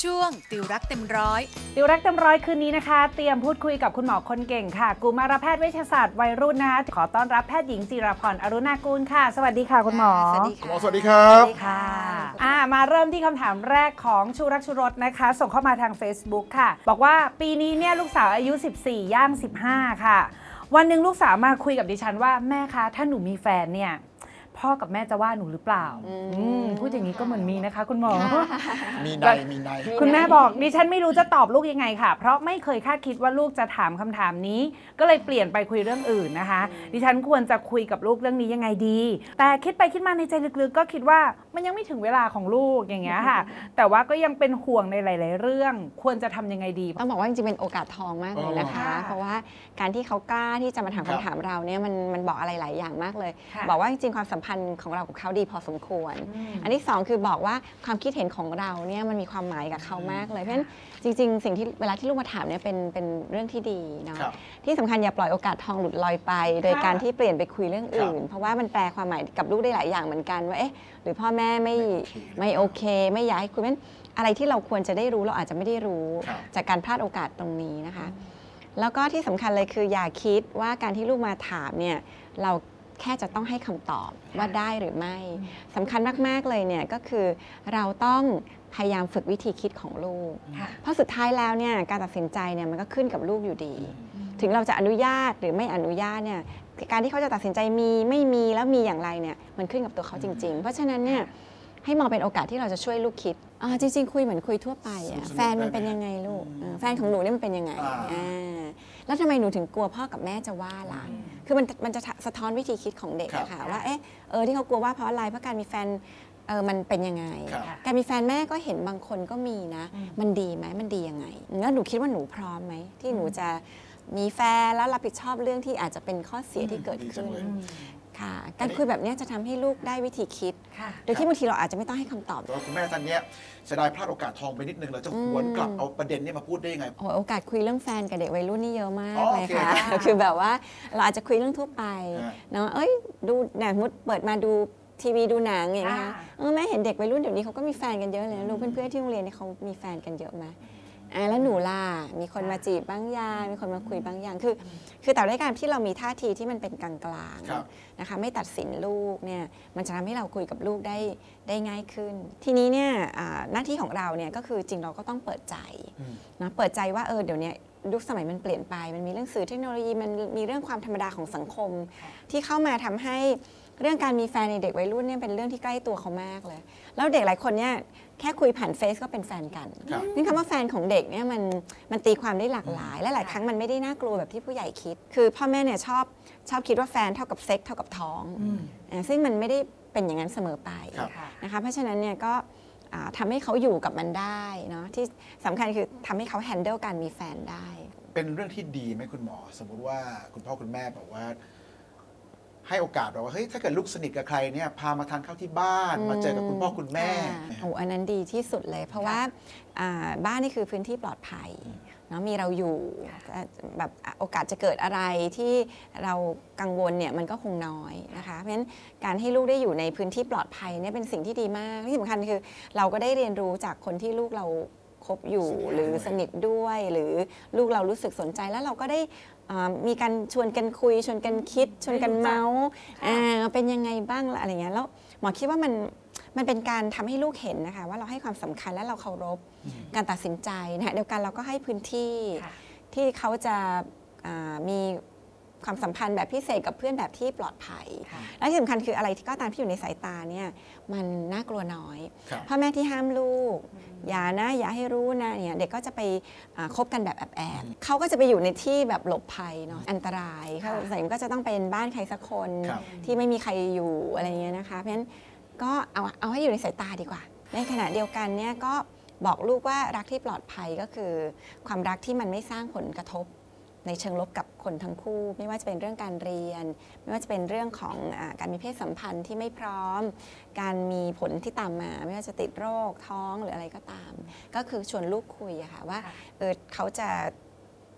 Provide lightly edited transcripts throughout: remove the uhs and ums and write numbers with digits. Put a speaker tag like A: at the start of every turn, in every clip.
A: ช่วงติวรักเต็มร้อย
B: ติวรักเต็มร้อยคืนนี้นะคะเตรียมพูดคุยกับคุณหมอคนเก่งค่ะกุมารแพทย์เวชศาสตร์วัยรุ่นนะคะขอต้อนรับแพทย์หญิงจิราพรอรุณากูลค่ะสวัสดีค่ะคุณหมอ
C: สวัสดีค่ะ
D: สวัสดีครับ
B: ค่ะมาเริ่มที่คำถามแรกของชูรักชูรสนะคะส่งเข้ามาทาง Facebook ค่ะบอกว่าปีนี้เนี่ยลูกสาวอายุ14ย่าง15ค่ะวันหนึ่งลูกสาวมาคุยกับดิฉันว่าแม่คะถ้าหนูมีแฟนเนี่ยพ่อกับแม่จะว่าหนูหรือเปล่าพูดอย่างนี้ก็เหมือนมีนะคะคุณหมอ
D: มีใน
B: คุณแม่บอกดิฉันไม่รู้จะตอบลูกยังไงค่ะเพราะไม่เคยคาดคิดว่าลูกจะถามคำถามนี้ก็เลยเปลี่ยนไปคุยเรื่องอื่นนะคะดิฉันควรจะคุยกับลูกเรื่องนี้ยังไงดีแต่คิดไปคิดมาในใจลึกๆก็คิดว่ามันยังไม่ถึงเวลาของลูกอย่างเงี้ยค่ะแต่ว่าก็ยังเป็นห่วงในหลายๆเรื่องควรจะทำยังไงดี
C: ต้องบอกว่าจริงๆเป็นโอกาสทองมากเลยนะคะเพราะว่าการที่เขากล้าที่จะมาถามคำถามเราเนี่ยมันบอกอะไรหลายอย่างมากเลยบอกว่าจริงๆความสัมพันธ์ของเรากับเขาดีพอสมควรอันที่2คือบอกว่าความคิดเห็นของเราเนี่ยมันมีความหมายกับเขามากเลยเพราะฉะนั้นจริงๆสิ่งที่เวลาที่ลูกมาถามเนี่ยเป็นเรื่องที่ดีเนาะที่สำคัญอย่าปล่อยโอกาสทองหลุดลอยไปโดยการที่เปลี่ยนไปคุยเรื่องอื่นเพราะว่ามันแปลความหมายกับลูกได้หลายอย่างเหมือนกันว่าเอ๊ะหรือพ่อแม่ไม่โอเคไม่อยากให้คุยนั้นอะไรที่เราควรจะได้รู้เราอาจจะไม่ได้รู้จากการพลาดโอกาสตรงนี้นะคะแล้วก็ที่สำคัญเลยคืออย่าคิดว่าการที่ลูกมาถามเนี่ยเราแค่จะต้องให้คำตอบว่าได้หรือไม่สำคัญมากๆเลยเนี่ยก็คือเราต้องพยายามฝึกวิธีคิดของลูกเพราะสุดท้ายแล้วเนี่ยการตัดสินใจเนี่ยมันก็ขึ้นกับลูกอยู่ดีถึงเราจะอนุญาตหรือไม่อนุญาตเนี่ยการที่เขาจะตัดสินใจมีไม่มีแล้วมีอย่างไรเนี่ยมันขึ้นกับตัวเขาจริงๆเพราะฉะนั้นเนี่ยให้มองเป็นโอกาสที่เราจะช่วยลูกคิดจริงๆคุยเหมือนคุยทั่วไปแฟนมันเป็นยังไงลูกแฟนของหนูเนี่ยมันเป็นยังไงแล้วทำไมหนูถึงกลัวพ่อกับแม่จะว่าล่ะคือมันจะสะท้อนวิธีคิดของเด็กอะค่ะว่าที่เขากลัวว่าเพราะอะไรเพราะการมีแฟนมันเป็นยังไงการมีแฟนแม่ก็เห็นบางคนก็มีนะมันดีไหมมันดียังไงแล้วหนูคิดว่าหนูพร้อมไหมที่หนูจะมีแฟนแล้วรับผิดชอบเรื่องที่อาจจะเป็นข้อเสียที่เกิดขึ้นค่ะการคุยแบบนี้จะทำให้ลูกได้วิธีคิดโดยที่บางทีเราอาจจะไม่ต้องให้คำตอบ
D: แต่ว่าคุณแม่ท่านนี้เสียดายพลาดโอกาสทองไปนิดนึงเราจะหวนกลับเอาประเด็นนี้มาพูดได้ยังไง
C: โอกาสคุยเรื่องแฟนกับเด็กวัยรุ่นนี่เยอะมากเลยค่ะคือแบบว่าเราอาจจะคุยเรื่องทั่วไปเนาะดูเนี่ยมุดเปิดมาดูทีวีดูหนังอย่างเงี้ยแม่เห็นเด็กวัยรุ่นเดี๋ยวนี้เขาก็มีแฟนกันเยอะเลยนะลูกเพื่อนๆที่โรงเรียนเนี่ยเขามีแฟนกันเยอะไหมแล้วหนูล่ะมีคนมาจีบบ้างยังมีคนมาคุยบ้างยังคือแต่ด้วยการที่เรามีท่าทีที่มันเป็นกลางๆนะคะไม่ตัดสินลูกเนี่ยมันจะทำให้เราคุยกับลูกได้ง่ายขึ้นทีนี้เนี่ยหน้าที่ของเราเนี่ยก็คือจริงเราก็ต้องเปิดใจนะเปิดใจว่าเดี๋ยวนี้ยุคสมัยมันเปลี่ยนไปมันมีเรื่องสื่อเทคโนโลยีมันมีเรื่องความธรรมดาของสังคมที่เข้ามาทำให้เรื่องการมีแฟนในเด็กวัยรุ่นเนี่ยเป็นเรื่องที่ใกล้ตัวเขามากเลยแล้วเด็กหลายคนเนี่ยแค่คุยผ่านเฟซก็เป็นแฟนกันนี่คำว่าแฟนของเด็กเนี่ยมันตีความได้หลากหลายและหลายครั้งมันไม่ได้น่ากลัวแบบที่ผู้ใหญ่คิดคือพ่อแม่เนี่ยชอบคิดว่าแฟนเท่ากับเซ็กเท่ากับท้องซึ่งมันไม่ได้เป็นอย่างนั้นเสมอไปนะคะเพราะฉะนั้นเนี่ยก็ทำให้เขาอยู่กับมันได้เนาะที่สำคัญคือทำให้เขาแฮนเดิลการมีแฟนได้
D: เป็นเรื่องที่ดีไหมคุณหมอสมมุติว่าคุณพ่อคุณแม่บอกว่าให้โอกาสแบบว่าเฮ้ยถ้าเกิดลูกสนิทกับใครเนี่ยพามาทานข้าวที่บ้านมาเจอกับคุณพ่อคุณแม่
C: อันนั้นดีที่สุดเลยเพราะว่าบ้านนี่คือพื้นที่ปลอดภัยเนาะมีเราอยู่แบบโอกาสจะเกิดอะไรที่เรากังวลเนี่ยมันก็คงน้อยนะคะเพราะฉะนั้นการให้ลูกได้อยู่ในพื้นที่ปลอดภัยเนี่ยเป็นสิ่งที่ดีมากที่สำคัญคือเราก็ได้เรียนรู้จากคนที่ลูกเราคบอยู่หรือสนิทด้วยหรือลูกเรารู้สึกสนใจแล้วเราก็ได้มีการชวนกันคุยชวนกันคิดชวนกันเมาส์เป็นยังไงบ้างอะไรเงี้ยแล้วหมอคิดว่ามันเป็นการทำให้ลูกเห็นนะคะว่าเราให้ความสำคัญและเราเคารพการตัดสินใจนะเดียวกันเราก็ให้พื้นที่ที่เขาจะมีความสัมพันธ์แบบพิเศษกับเพื่อนแบบที่ปลอดภัยและที่สำคัญคืออะไรที่ก็ตามที่อยู่ในสายตาเนี่ยมันน่ากลัวน้อยพ่อแม่ที่ห้ามลูกอย่าให้รู้นะเนี่ยเด็กก็จะไปคบกันแบบแอบเขาก็จะไปอยู่ในที่แบบหลบภัยเนาะอันตรายเขาใส่ก็จะต้องเป็นบ้านใครสักคนที่ไม่มีใครอยู่อะไรเงี้ยนะคะเพราะฉะนั้นก็เอาให้อยู่ในสายตาดีกว่าในขณะเดียวกันเนี่ยก็บอกลูกว่ารักที่ปลอดภัยก็คือความรักที่มันไม่สร้างผลกระทบในเชิงลบกับคนทั้งคู่ไม่ว่าจะเป็นเรื่องการเรียนไม่ว่าจะเป็นเรื่องของการมีเพศสัมพันธ์ที่ไม่พร้อมการมีผลที่ตามมาไม่ว่าจะติดโรคท้องหรืออะไรก็ตามก็คือชวนลูกคุยอะค่ะว่าเขาจะ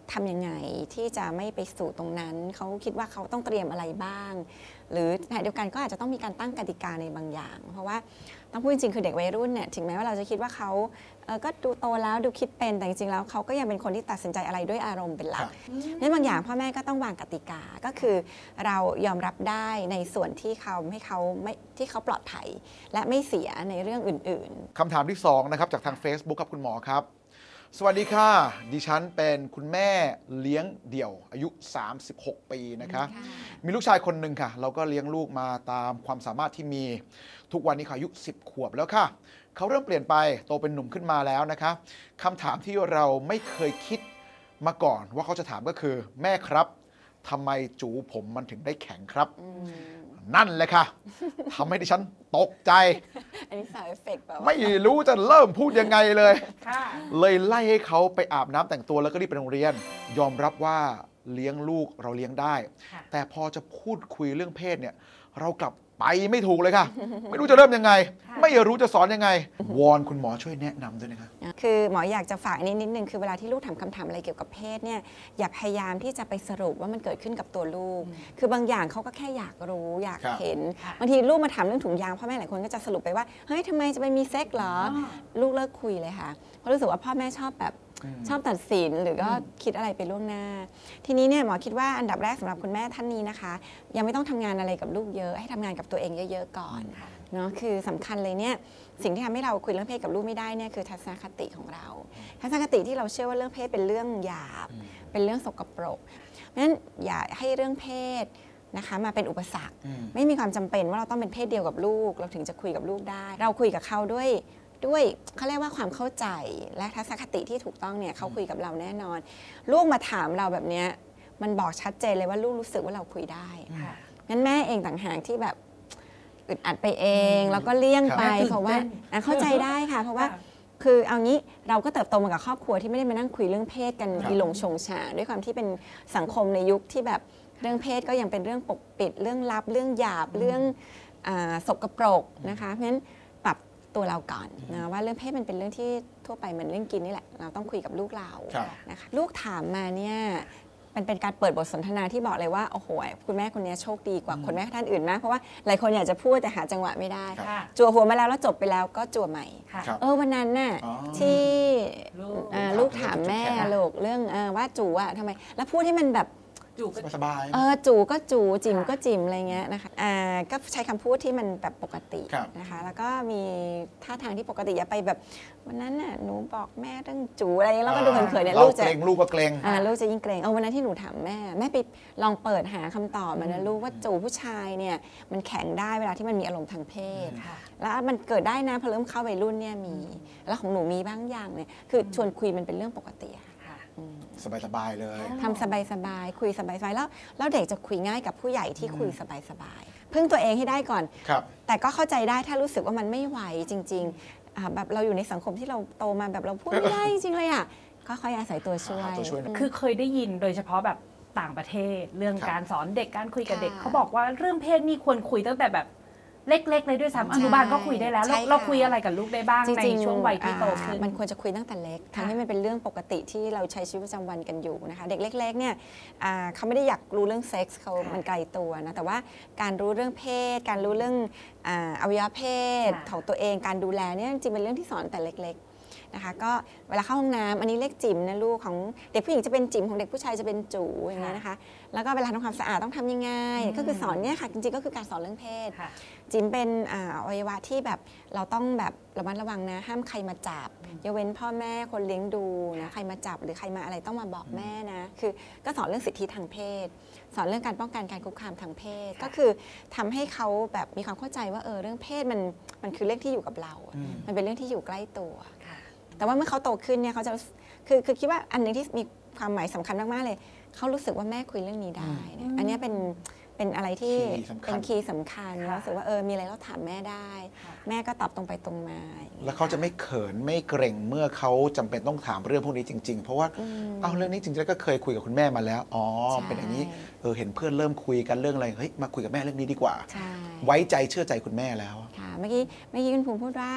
C: ทำยังไงที่จะไม่ไปสู่ตรงนั้นเขาคิดว่าเขาต้องเตรียมอะไรบ้าง หรือขณะเดียวกันก็อาจจะต้องมีการตั้งกติกาในบางอย่าง เพราะว่าต้องพูดจริงๆคือเด็กวัยรุ่นเนี่ยถึงแม้ว่าเราจะคิดว่าเขาก็ดูโตแล้วดูคิดเป็นแต่จริงๆแล้วเขาก็ยังเป็นคนที่ตัดสินใจอะไรด้วยอารมณ์เป็นหลักนั้นบางอย่างพ่อแม่ก็ต้องวางกติกาก็คือเรายอมรับได้ในส่วนที่เขาปลอดภัยและไม่เสียในเรื่องอื่นๆ
D: คำถามที่2นะครับจากทาง Facebook ครับคุณหมอครับสวัสดีค่ะดิฉันเป็นคุณแม่เลี้ยงเดี่ยวอายุ36 ปีนะคะมีลูกชายคนหนึ่งค่ะเราก็เลี้ยงลูกมาตามความสามารถที่มีทุกวันนี้เขาอายุ10 ขวบแล้วค่ะเขาเริ่มเปลี่ยนไปโตเป็นหนุ่มขึ้นมาแล้วนะคะคำถามที่เราไม่เคยคิดมาก่อนว่าเขาจะถามก็คือแม่ครับทำไมจูผมมันถึงได้แข็งครับนั่นแหละค่ะทำให้ดิฉันตกใจ
C: อันนี้สาวเอฟเฟกต์แบบ
D: ไม่รู้จะเริ่มพูดยังไงเลยเลยไล่ให้เขาไปอาบน้ำแต่งตัวแล้วก็รีบไปโรงเรียนยอมรับว่าเลี้ยงลูกเราเลี้ยงได้แต่พอจะพูดคุยเรื่องเพศเนี่ยเรากลับไปไม่ถูกเลยค่ะไม่รู้จะเริ่มยังไงไม่รู้จะสอนยังไงวอนคุณหมอช่วยแนะนำด้วยนะครับ
C: คือหมออยากจะฝากนิดนึงคือเวลาที่ลูกถามคำถามอะไรเกี่ยวกับเพศเนี่ยอย่าพยายามที่จะไปสรุปว่ามันเกิดขึ้นกับตัวลูกคือบางอย่างเขาก็แค่อยากรู้อยากเห็นบางทีลูกมาถามเรื่องถุงยางพ่อแม่หลายคนก็จะสรุปไปว่าเฮ้ยทำไมจะไปมีเซ็กเหรอลูกเลิกคุยเลยค่ะเพราะรู้สึกว่าพ่อแม่ชอบตัดสินหรือก็คิดอะไรไปล่วงหน้าทีนี้เนี่ยหมอคิดว่าอันดับแรกสำหรับคุณแม่ท่านนี้นะคะยังไม่ต้องทำงานอะไรกับลูกเยอะให้ทำงานกับตัวเองเยอะๆก่อนเนาะคือสำคัญเลยเนี่ยสิ่งที่ทำให้เราคุยเรื่องเพศกับลูกไม่ได้เนี่ยคือทัศนคติของเราทัศนคติที่เราเชื่อว่าเรื่องเพศเป็นเรื่องหยาบเป็นเรื่องสกปรกเพราะฉะนั้นอย่าให้เรื่องเพศนะคะมาเป็นอุปสรรคไม่มีความจำเป็นว่าเราต้องเป็นเพศเดียวกับลูกเราถึงจะคุยกับลูกได้เราคุยกับเขาด้วยเขาเรียกว่าความเข้าใจและทัศนคติที่ถูกต้องเนี่ยเขาคุยกับเราแน่นอนลูกมาถามเราแบบนี้มันบอกชัดเจนเลยว่าลูกรู้สึกว่าเราคุยได้งั้นแม่เองต่างหากที่แบบอึดอัดไปเองแล้วก็เลี่ยงไปเพราะว่าเข้าใจได้ค่ะเพราะว่าคือเอางี้เราก็เติบโตมากับครอบครัวที่ไม่ได้มานั่งคุยเรื่องเพศกันอีหลงชงฉาด้วยความที่เป็นสังคมในยุคที่แบบเรื่องเพศก็ยังเป็นเรื่องปกปิดเรื่องลับเรื่องหยาบเรื่องสกปรกนะคะเพราะฉะนั้นตัวเราก่อนนะว่าเรื่องเพศมันเป็นเรื่องที่ทั่วไปเหมือนเรื่องกินนี่แหละเราต้องคุยกับลูกเรานะคะลูกถามมาเนี่ยมันเป็นการเปิดบทสนทนาที่บอกเลยว่าโอ้โหคุณแม่คนนี้โชคดีกว่าคุณแม่ท่านอื่นมากเพราะว่าหลายคนอยากจะพูดแต่หาจังหวะไม่ได้จั่วหัวมาแล้วจบไปแล้วก็จั่วใหม่วันนั้นน่ะที่ลูกถามแม่ลูกเรื่องว่าจู๋อะทำไมแล้วพูดให้มันแบบ
B: จู
D: สบาย
C: จูก็จูจิ๋มก็จิ๋มอะไรเงี้ยนะคะก็ใช้คำพูดที่มันแบบปกตินะคะแล้วก็มีท่าทางที่ปกติอย่าไปแบบวันนั้นน่ะหนูบอกแม่เรื่องจูอะไรแล้วก็ดูเขินๆเนี่ยลูกจะ
D: ลูกก็เกรง
C: ลูกจะยิ่งเกรงวันนั้นที่หนูถามแม่ไปลองเปิดหาคำตอบมานะลูกว่าจูผู้ชายเนี่ยมันแข็งได้เวลาที่มันมีอารมณ์ทางเพศแล้วมันเกิดได้นะพอเริ่มเข้าวัยรุ่นเนี่ยมีแล้วของหนูมีบ้างอย่างเนี่ยคือชวนคุยมันเป็นเรื่องปกติ
D: สบายๆเลย
C: ทำสบายๆคุยสบายๆแล้วเด็กจะคุยง่ายกับผู้ใหญ่ที่คุยสบายๆพึ่งตัวเองให้ได้ก่อนแต่ก็เข้าใจได้ถ้ารู้สึกว่ามันไม่ไหวจริงๆแบบเราอยู่ในสังคมที่เราโตมาแบบเราพูดไม่ได้จริงๆเลยอ่ะก็ค่อยอาศัยตัวช่วย
B: คือเคยได้ยินโดยเฉพาะแบบต่างประเทศเรื่องการสอนเด็กการคุยกับเด็กเขาบอกว่าเรื่องเพศนี่ควรคุยตั้งแต่แบบเล็กๆเลยด้วยซ้ำอนุบาลก็คุยได้แล้วเราคุยอะไรกับลูกได้บ้างในช่วงวัยที่โตขึ้น
C: มันควรจะคุยตั้งแต่เล็กทำให้มันเป็นเรื่องปกติที่เราใช้ชีวิตประจำวันกันอยู่นะคะเด็กเล็กๆเนี่ยเขาไม่ได้อยากรู้เรื่องเซ็กส์เขามันไกลตัวนะแต่ว่าการรู้เรื่องเพศการรู้เรื่องอวัยวะเพศของตัวเองการดูแลเนี่ยจริงๆเป็นเรื่องที่สอนแต่เล็กๆนะคะก็เวลาเข้าห้องน้ำอันนี้เรียกจิ๋มนะลูกของเด็กผู้หญิงจะเป็นจิ๋มของเด็กผู้ชายจะเป็นจู๋อย่างเงี้ยนะคะแล้วก็เวลาทำความสะอาดต้องทำยังไงก็คือสอนเนี่ยค่ะจริงๆก็คือการสอนเรื่องเพศจิ๋มเป็นอวัยวะที่แบบเราต้องแบบระมัดระวังนะห้ามใครมาจับยกเว้นพ่อแม่คนเลี้ยงดูนะใครมาจับหรือใครมาอะไรต้องมาบอกแม่นะคือก็สอนเรื่องสิทธิทางเพศสอนเรื่องการป้องกันการคุกคามทางเพศก็คือทำให้เขาแบบมีความเข้าใจว่าเรื่องเพศมันคือเรื่องที่อยู่กับเรามันเป็นเรื่องที่อยู่ใกล้ตัวแต่ว่าเมื่อเขาโตขึ้นเนี่ยเขาจะคือคิดว่าอันนึงที่มีความหมายสำคัญมากๆเลยเขารู้สึกว่าแม่คุยเรื่องนี้ได้อันนี้เป็นอะไรที่เป็นคีย์สำคัญแล้วรู้สึกว่ามีอะไรเราถามแม่ได้แม่ก็ตอบตรงไปตรงมา
D: แล้วเขาจะไม่เขินไม่เกรงเมื่อเขาจำเป็นต้องถามเรื่องพวกนี้จริงๆเพราะว่าเรื่องนี้จริงๆก็เคยคุยกับคุณแม่มาแล้วเป็นอย่างนี้เห็นเพื่อนเริ่มคุยกันเรื่องอะไรเฮ้ยมาคุยกับแม่เรื่องนี้ดีกว่าไว้ใจเชื่อใจคุณแม่แล้ว
C: ค่ะเมื่อกี้คุณภูมิพูดว่า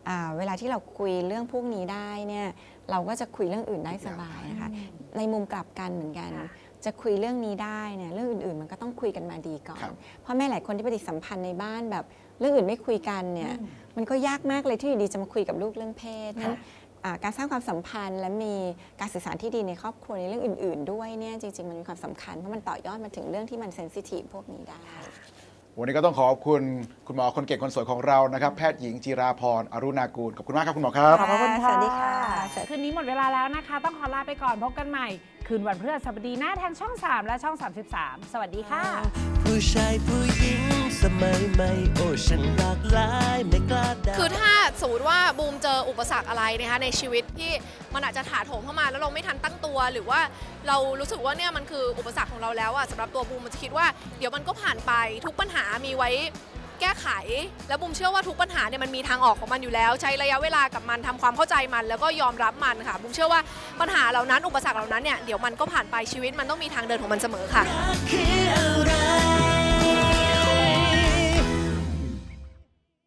C: เวลาที่เราคุยเรื่องพวกนี้ได้เนี่ยเราก็จะคุยเรื่องอื่นได้สบายนะคะในมุมกลับกันเหมือนกันจะคุยเรื่องนี้ได้เนี่ยเรื่องอื่นๆมันก็ต้องคุยกันมาดีก่อนเพราะแม่หลายคนที่ปฏิสัมพันธ์ในบ้านแบบเรื่องอื่นไม่คุยกันเนี่ยมันก็ยากมากเลยที่อยู่ดีจะมาคุยกับลูกเรื่องเพศนั้นการสร้างความสัมพันธ์และมีการสื่อสารที่ดีในครอบครัวในเรื่องอื่นๆด้วยเนี่ยจริงๆมันมีความสำคัญเพราะมันต่อยอดมาถึงเรื่องที่มันเซนซิทีฟพวกนี้ได้
D: วันนี้ก็ต้องขอบคุณคุณหมอคนเก่งคนสวยของเรานะครับแพทย์หญิงจิราพรอรุณากูลขอบคุณมากครับคุณหมอครับ
B: ขอบคุณค่ะ
C: สวัสดีค่ะ
B: คืนนี้หมดเวลาแล้วนะคะ ต้องขอลาไปก่อนพบกันใหม่คืนวันพฤหัสบดีหน้าทางช่อง 3 และช่อง 33 สวัสดีค่ะ
A: ผู้ชายผู้หญิงสมัยใหม่โอ้ฉันหลากหลายไม่กล้าเดา
E: คือถ้าสมมติว่าบูมเจออุปสรรคอะไรนะคะในชีวิตที่มันอาจจะถาโถมเข้ามาแล้วเราไม่ทันตั้งตัวหรือว่าเรารู้สึกว่าเนี่ยมันคืออุปสรรคของเราแล้วอะสำหรับตัวบูมมันจะคิดว่าเดี๋ยวมันก็ผ่านไปทุกปัญหามีไว้แก้ไขแล้วบูมเชื่อว่าทุกปัญหาเนี่ยมันมีทางออกของมันอยู่แล้วใช้ระยะเวลากับมันทำความเข้าใจมันแล้วก็ยอมรับมันค่ะบูมเชื่อว่าปัญหาเหล่านั้นอุปสรรคเหล่านั้นเนี่ยเดี๋ยวมันก็ผ่านไปชีวิตมันต้องมีทางเดินของมันเสมอค่ะ